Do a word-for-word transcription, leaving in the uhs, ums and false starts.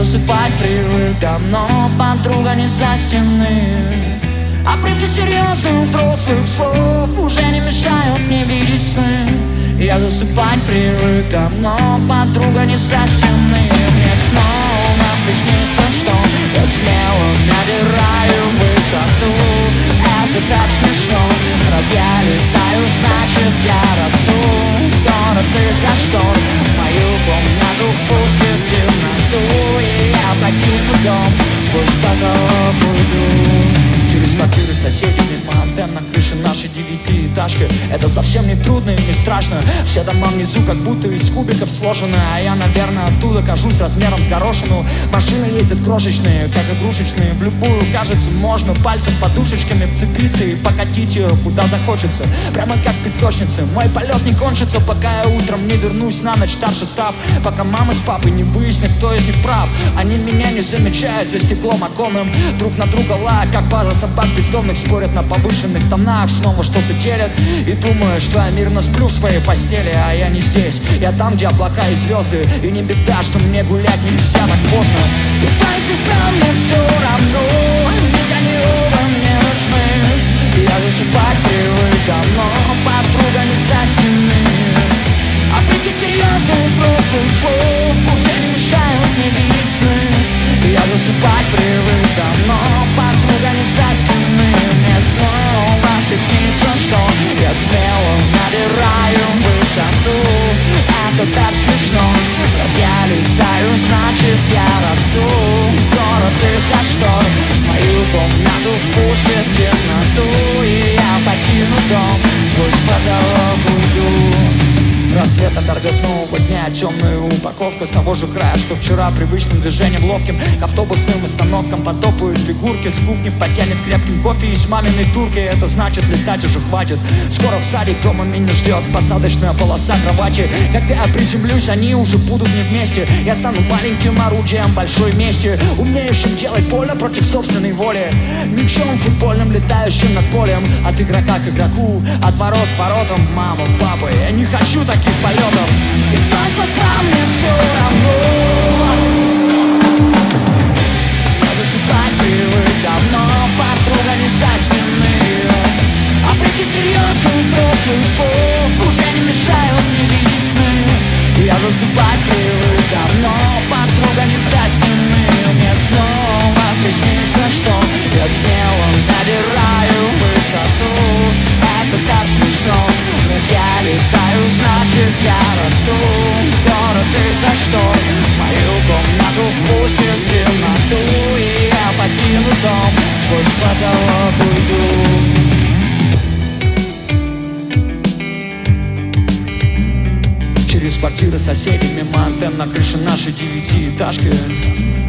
засыпать привык давно, подруга не за стены. Обрывки серьезных взрослых слов уже не мешают мне видеть сны. Я засыпать привык давно, подруга не за стены. Мне снова приснится, что я смело набираю высоту. Это так смешно, раз я летаю, значит я расту. Скоро ты за штор мою комнату впустит в темноту, и я покину дом, сквозь потолок уйду. Через квартиры соседей, мимо антенн на крыше нашей девятиэтажки. Это совсем не трудно и не страшно. Все дома внизу как будто из кубиков сложены, а я, наверное, оттуда кажусь размером с горошину. Машины ездят крошечные, как игрушечные. В любую, кажется, можно пальцем подушечками вцепиться и покатить ее куда захочется, прямо как песочница. Мой полет не кончится, пока я утром не вернусь на ночь старше став. Пока мама с папой не выяснят, кто из них прав. Они меня не замечают за стеклом оконным, друг на друга лая, как пара собак бездомных, спорят на повышенных тонах, снова что-то делят. И думаю, что я мирно сплю в своей постели, а я не здесь. Я там, где облака и звезды, и не беда, что мне гулять нельзя так поздно. И то, если прям мне все равно, ведь они оба мне нужны. Я засыпать привык давно, подруга не за стены. Обрывки серьезных взрослых слов уже не мешают мне видеть сны. Я засыпать привык давно, подруга не за стены. Мне снова приснится, что я смело набираю высоту. Это так смешно, раз я летаю, значит я расту. Скоро ты за штор мою комнату впустит в темноту, и я покину дом, сквозь потолок уйду. Рассвет оторвет нового дня, темная упаковка с того же края, что вчера привычным движением ловким к автобусным остановкам потопают фигурки. С кухни потянет крепким кофе из маминой турки. Это значит, летать уже хватит. Скоро в садик дома меня ждет посадочная полоса кровати. Когда я приземлюсь, они уже будут не вместе. Я стану маленьким орудием большой мести, умеющим делать больно против собственной воли. Мячом футбольным, летающим над полем. От игрока к игроку, от ворот к воротам. Мама, папа, я не хочу таких полетов. И точно прав мне все равно. Я засыпать привык давно, подруга не за стены. Обрывки серьезных взрослых слов уже не мешают мне видеть сны. Я засыпать привык давно, подруга не за стены. Мне снова приснится, что я смело набираю высоту. Это так смешно, раз я летаю, значит я расту. Скоро ты за штор мою комнату впустит в темноту, и я покину дом, сквозь потолок уйду. Через квартиры соседей, мимо антенн на крыше нашей девятиэтажки.